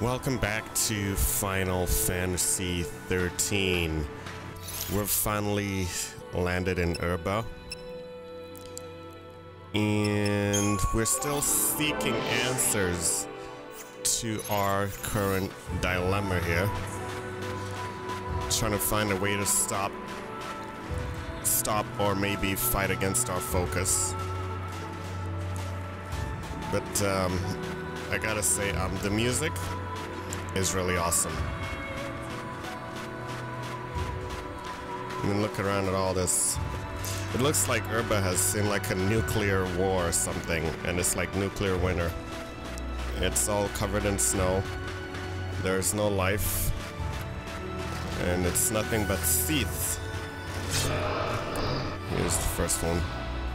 Welcome back to Final Fantasy 13. We've finally landed in Urba. And we're still seeking answers to our current dilemma here. Trying to find a way to stop or maybe fight against our focus. But I gotta say, the music is really awesome. I mean, look around at all this. It looks like Urba has seen like a nuclear war or something, and it's like nuclear winter. It's all covered in snow. There's no life. And it's nothing but seats. Here's the first one.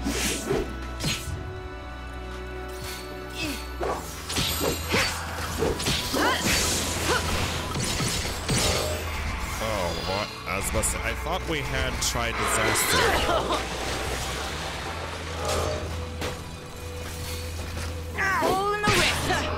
Oh, what? I was about to say, I thought we had tried disaster. Hole in the wrist.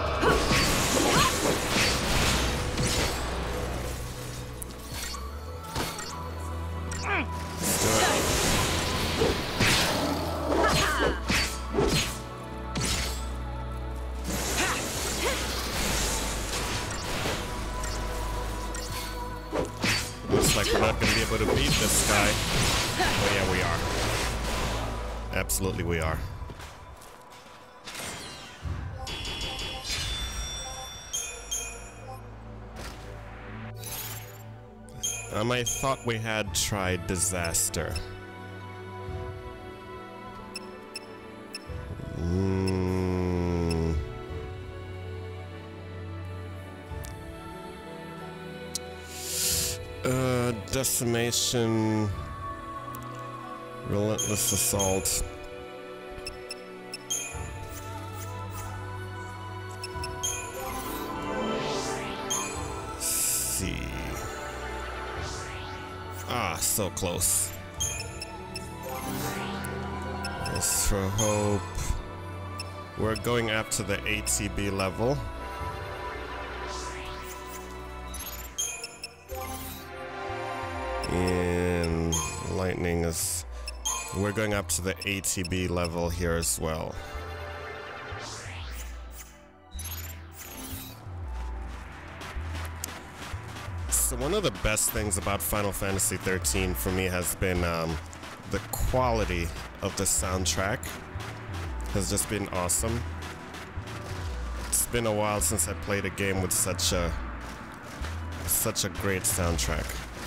Looks like we're not going to be able to beat this guy. Oh yeah, we are. Absolutely we are. I thought we had tried disaster. Decimation, relentless assault. Let's see. So close. As for hope, we're going up to the ATB level. And lightning is... we're going up to the ATB level here as well. So one of the best things about Final Fantasy 13 for me has been the quality of the soundtrack. Has just been awesome. It's been a while since I played a game with such a great soundtrack.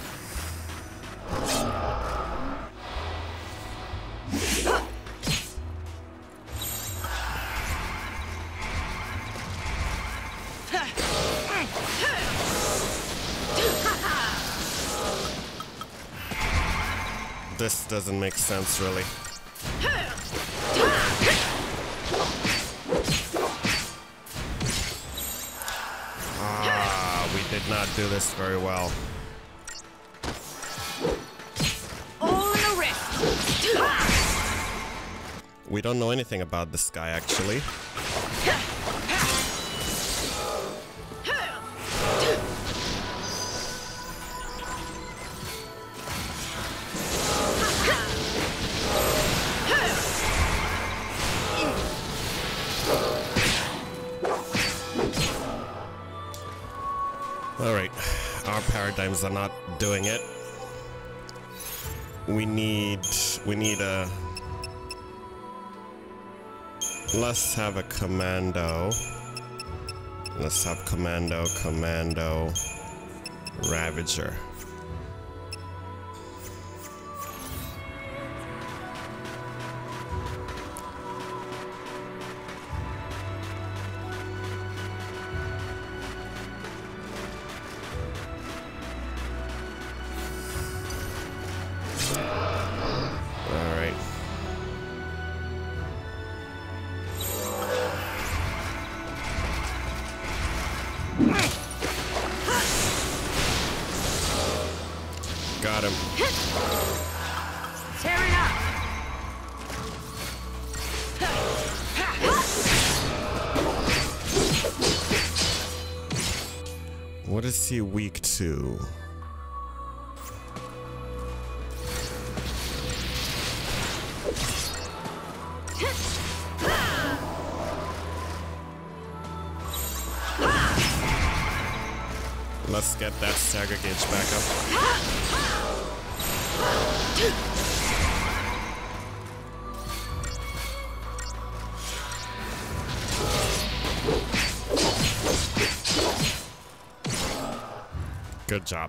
This doesn't make sense, really. We did not do this very well. All in the wrist. We don't know anything about this guy, actually. Alright, our paradigms are not doing it. We need a... let's have a commando. Let's have commando, Ravager. Got him. Tear it up. What is he weak to? Let's get that stagger gauge back up. Good job.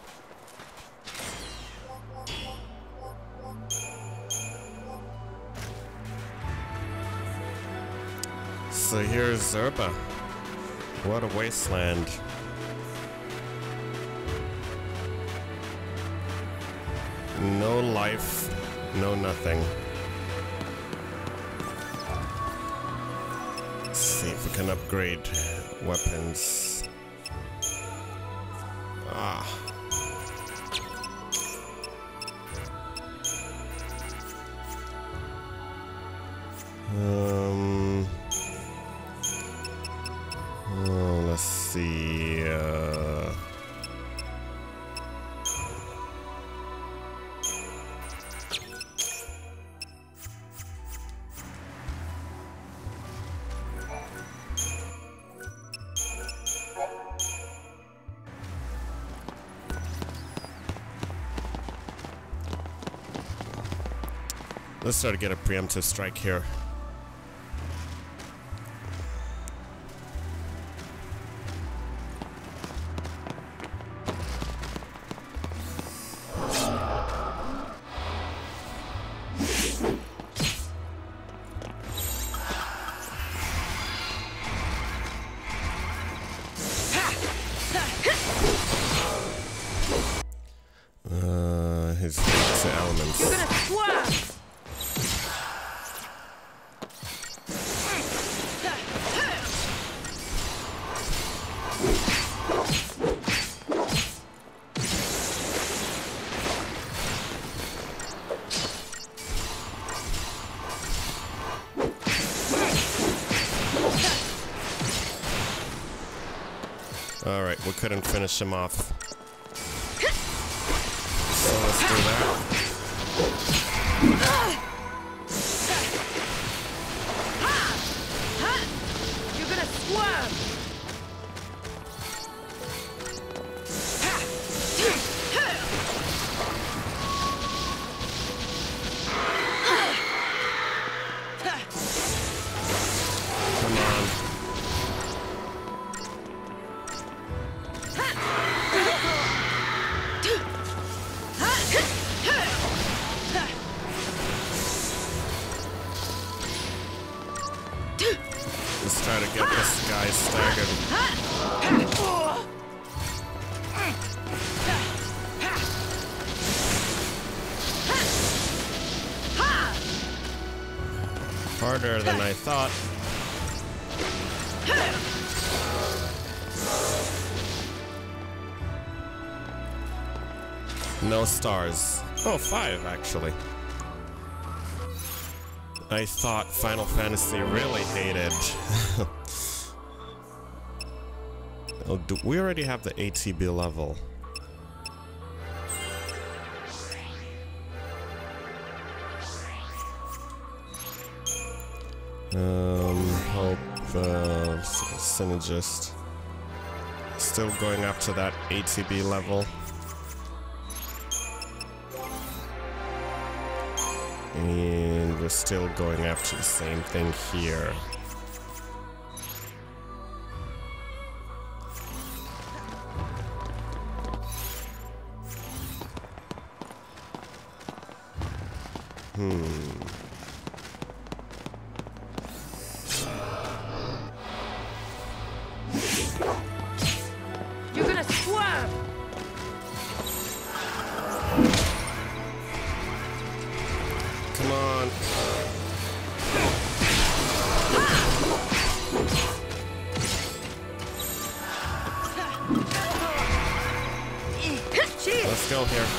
So here's Zerba. What a wasteland. No life, no nothing. Let's see if we can upgrade weapons. Ah. Oh, let's see. Let's try to get a preemptive strike here. His elements. You're gonna swerve! All right, we couldn't finish him off. So let's do that. You're gonna swerve! Come on. Let's try to get this guy staggered. Harder than I thought. No stars. Oh, 5 actually. I thought Final Fantasy really hated. Oh, we already have the ATB level. Hope Synergist. Still going up to that ATB level. And we're still going after the same thing here. You're gonna swerve! Come on. Let's go here.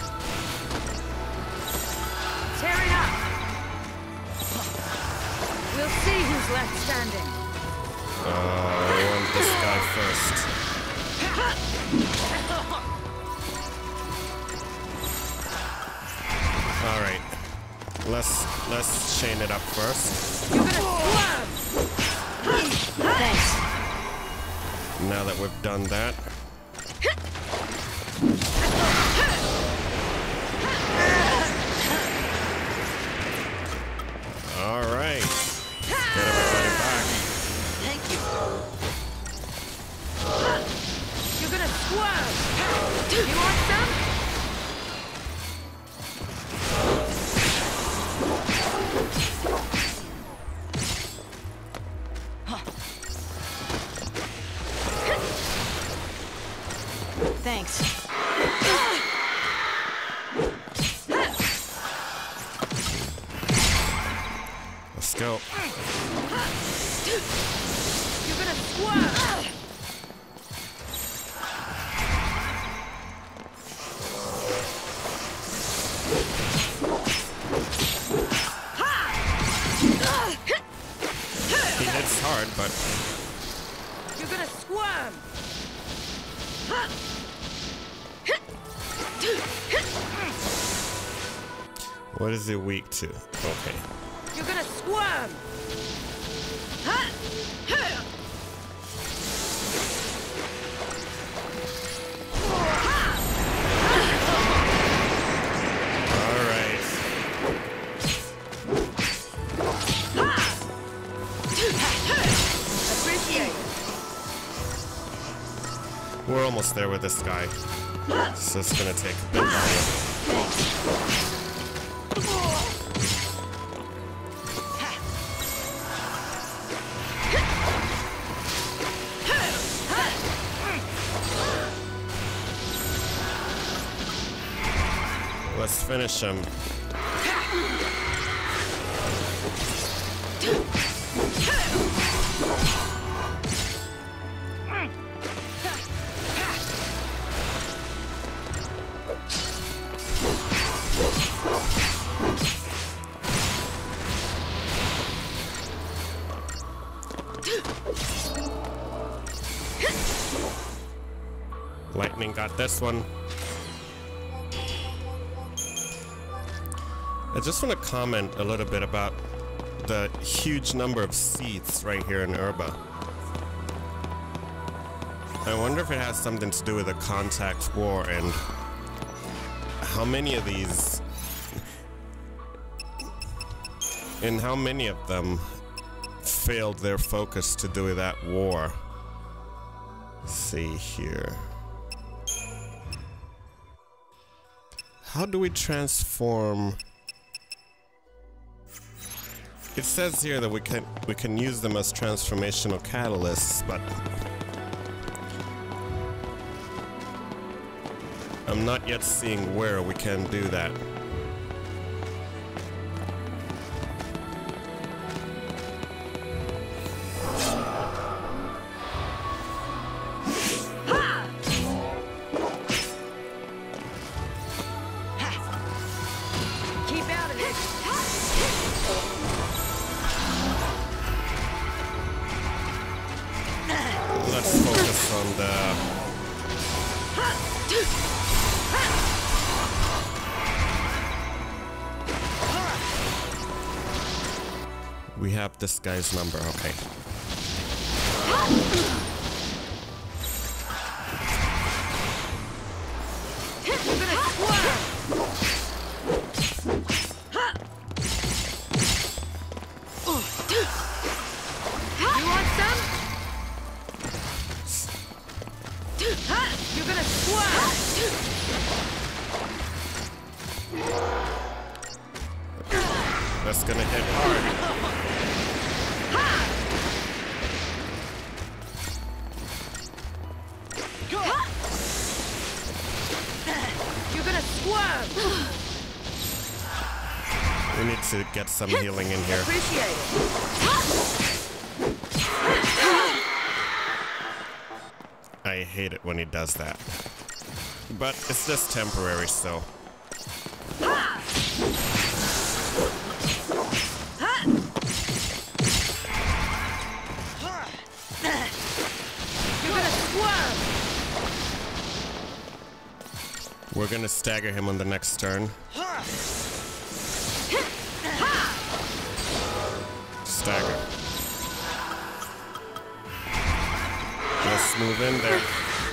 Tear it up! We'll see who's left standing. I want this guy first. All right. Let's chain it up first. You're gonna squirm! Thanks. Now that we've done that. All right. Get everybody back. Thank you. You're gonna squirm! You want some? Thanks. Let's go. You're gonna squirm! He hits hard, but You're gonna squirm! what is he weak to? Okay. You're gonna squirm! All right. Appreciate it. We're almost there with this guy. It's just gonna take a bit longer. Let's finish him. Lightning got this one. I just want to comment a little bit about the huge number of seats right here in Urba. I wonder if it has something to do with the contact war and how many of these and how many of them failed their focus to do that war. Let's see here. How do we transform? It says here that we can use them as transformational catalysts, but I'm not yet seeing where we can do that. Keep out of it. Let's focus on the... We have this guy's number, okay. You're gonna squirm! You want some? You're gonna squirm! That's gonna hit hard. You're gonna squirm! We need to get some healing in here. Appreciate it. I hate it when he does that. But it's just temporary, so. gonna stagger him on the next turn. Stagger. Let's move in there.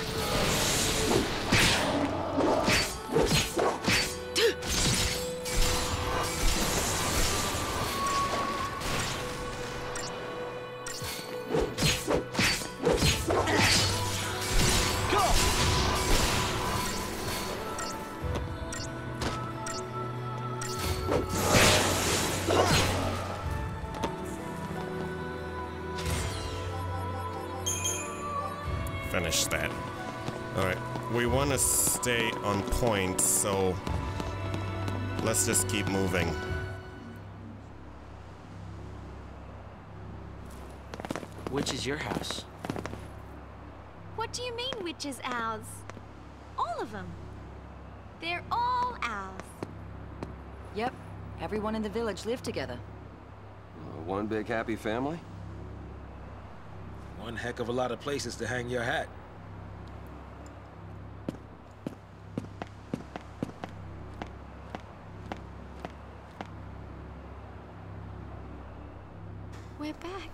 Finish that. Alright, we want to stay on point, so let's just keep moving. Which is your house? What do you mean, which is ours? All of them. They're all ours. Yep. Everyone in the village lived together. One big happy family? One heck of a lot of places to hang your hat. We're back.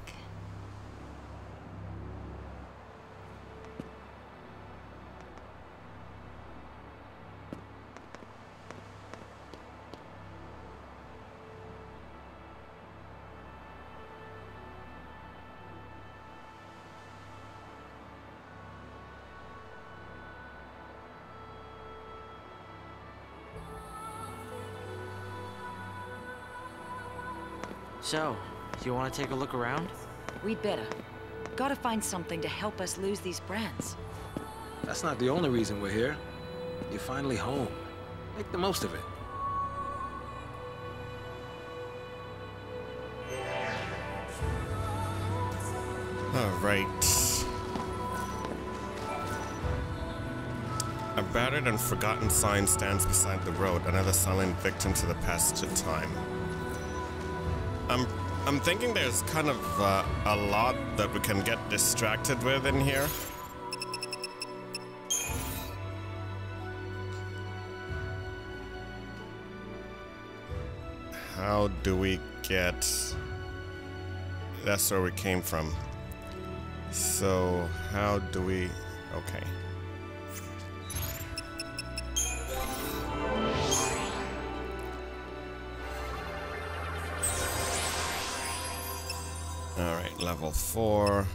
So, you want to take a look around? We'd better. Gotta find something to help us lose these brands. That's not the only reason we're here. You're finally home. Make the most of it. Alright. A battered and forgotten sign stands beside the road, another silent victim to the passage of time. I'm thinking there's kind of a lot that we can get distracted with in here. How do we get... That's where we came from. So, how do we... Okay. Alright, level 4.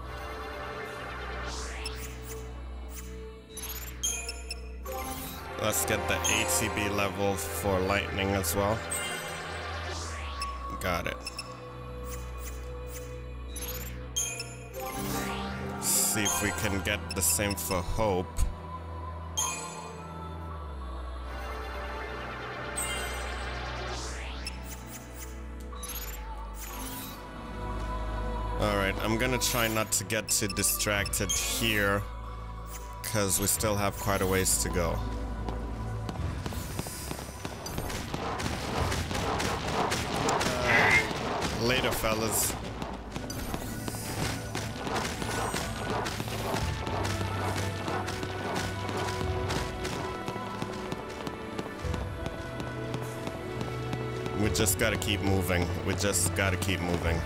Let's get the ATB level for lightning as well. Got it. See if we can get the same for hope. Alright, I'm gonna try not to get too distracted here, because we still have quite a ways to go. Later, fellas. We just gotta keep moving. We just gotta keep moving.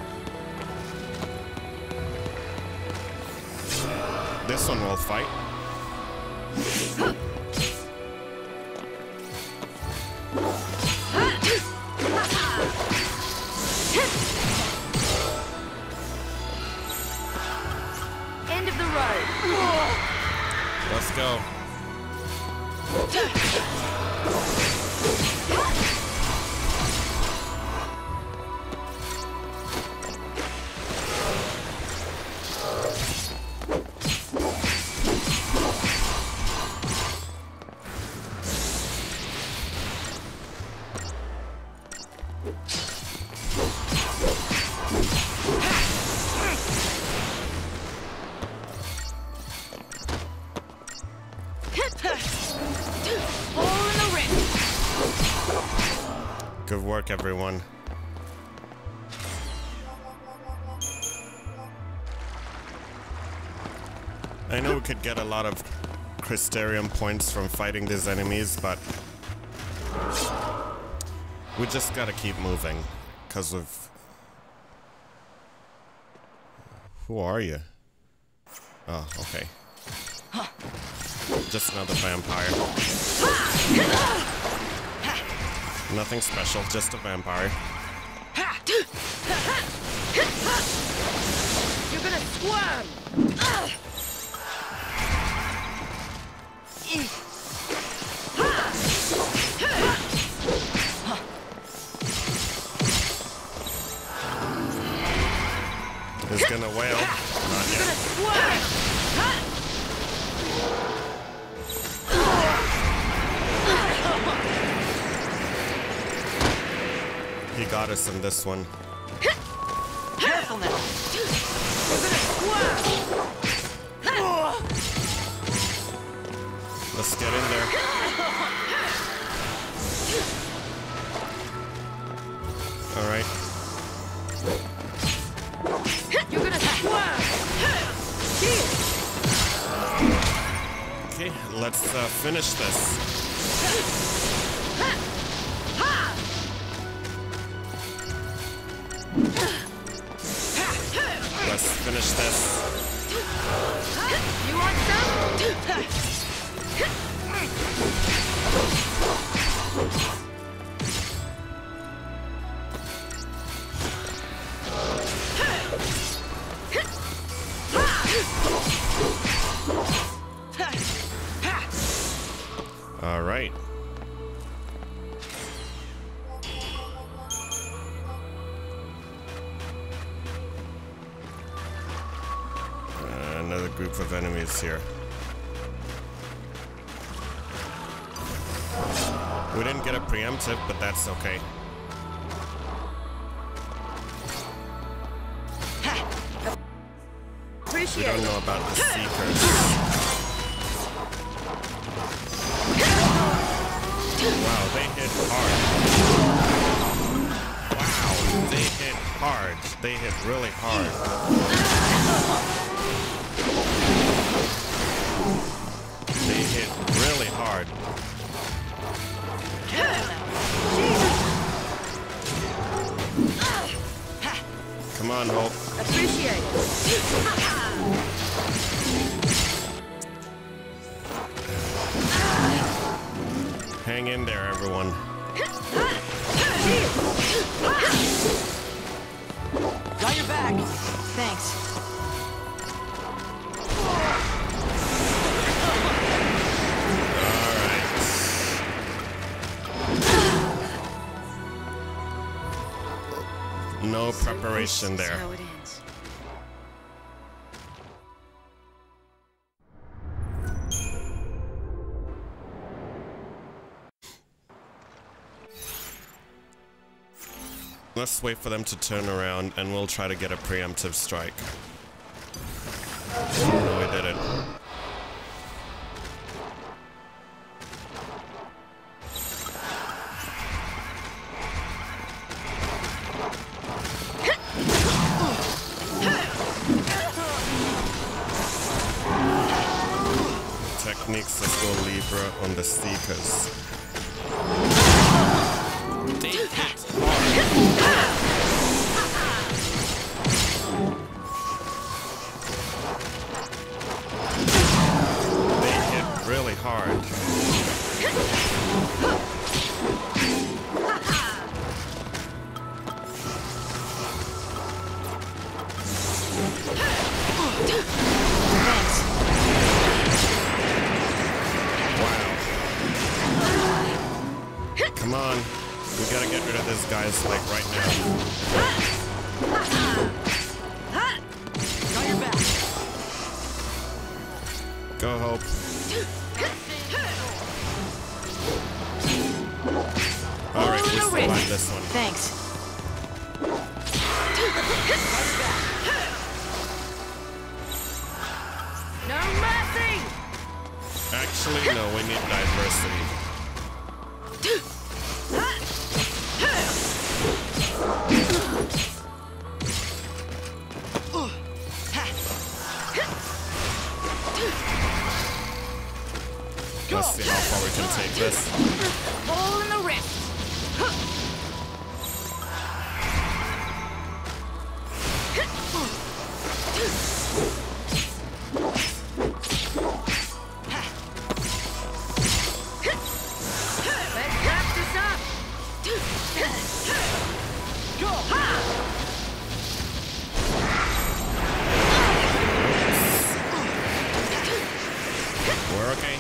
This one will fight. End of the road. Let's go. Good work, everyone. I know we could get a lot of Crystarium points from fighting these enemies, but we just gotta keep moving because of... Who are you? Oh, okay. Just another vampire. Nothing special, just a vampire. You're gonna squirm! He's gonna wail. Not yet. He got us in this one. Careful now! You're gonna squirm! Let's get in there. Alright. You're gonna squirm! Okay, let's finish this. Let's finish this. You want some? All right. Another group of enemies here. We didn't get a preemptive, but that's okay. We don't know about the Seekers. Wow, they hit hard. Wow, they hit hard. They hit really hard. They hit really hard. Come on, Hope. Appreciate it. Hang in there, everyone. Got your back. Thanks. No preparation there. How it ends. Let's wait for them to turn around and we'll try to get a preemptive strike. No, we did it. Techniques, let's go Libra on the Seekers. They hit hard. They hit really hard. Come on. We gotta get rid of this guys like right now. Got your back. Go, Hope. Alright, we survived this one. Thanks. No mercy! Actually, no, we need diversity. Let's see how far we can take this. Hole in the wrist. Let's wrap this up. Go. We're okay.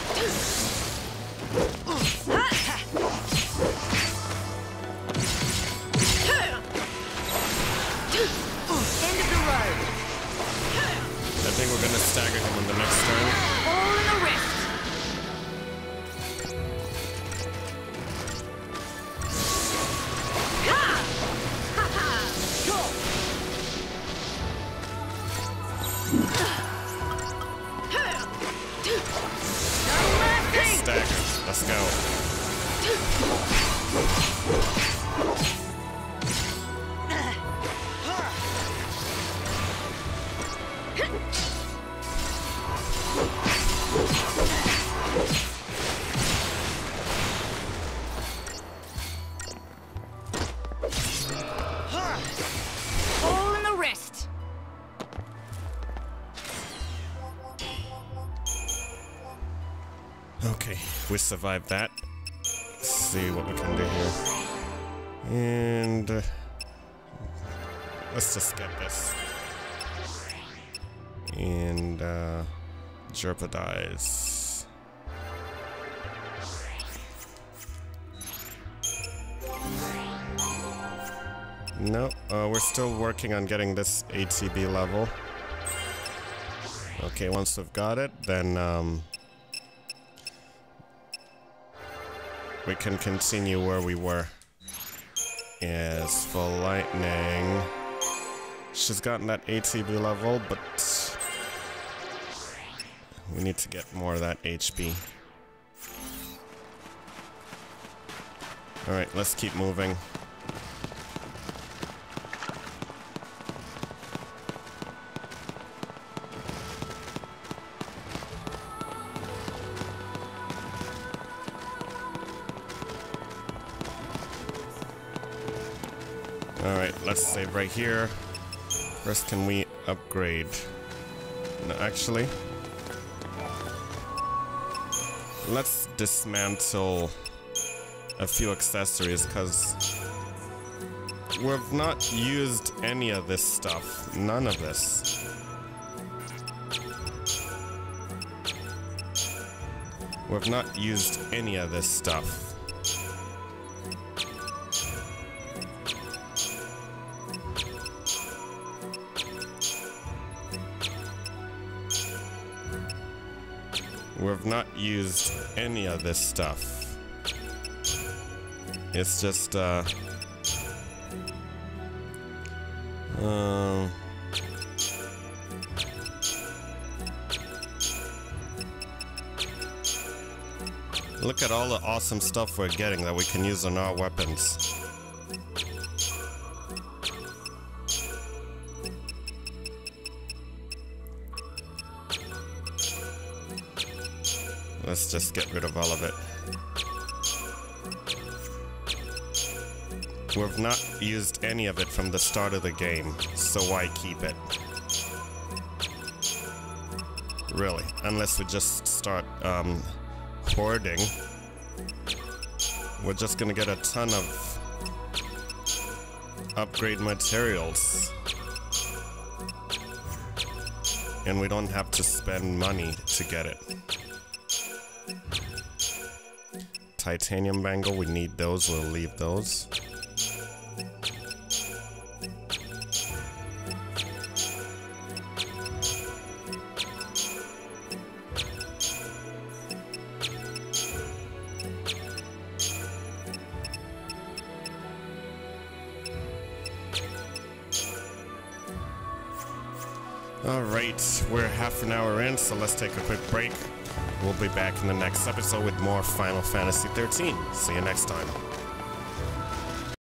End of the road. I think we're gonna stagger him on the next turn. Hole in the wrist. Stagger. Let's go. Hole in the wrist. Okay, we survived that. Let's see what we can do here. And let's just get this. And jeopardize. No, we're still working on getting this ATB level. Okay, once we've got it, then we can continue where we were. Yes, for Lightning. She's gotten that ATB level, but we need to get more of that HP. Alright, let's keep moving. Alright, let's save right here. First, can we upgrade? No, actually, let's dismantle a few accessories, because we've not used any of this stuff. None of this. We've not used any of this stuff. We've not used any of this stuff. It's just, look at all the awesome stuff we're getting that we can use on our weapons. Let's just get rid of all of it. We've not used any of it from the start of the game, so why keep it? Really, unless we just start hoarding, we're just gonna get a ton of upgrade materials. And we don't have to spend money to get it. Titanium bangle, we need those, we'll leave those. Alright, we're half an hour in, so let's take a quick break. We'll be back in the next episode with more Final Fantasy XIII. See you next time.